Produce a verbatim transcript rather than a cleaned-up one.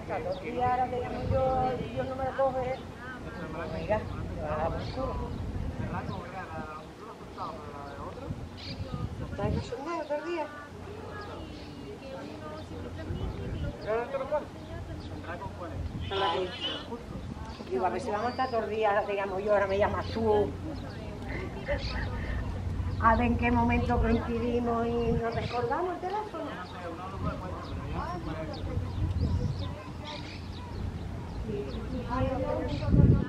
estar dos días, ahora te llamo yo y Dios no me lo coge. Venga, vamos. ¿No estás en sondeo todo el día? Digo, a ver si vamos a estar todos los días, ahora te llamo yo, ahora me llamas tú. A ver en qué momento coincidimos y nos recordamos el teléfono. Sí, sí, sí.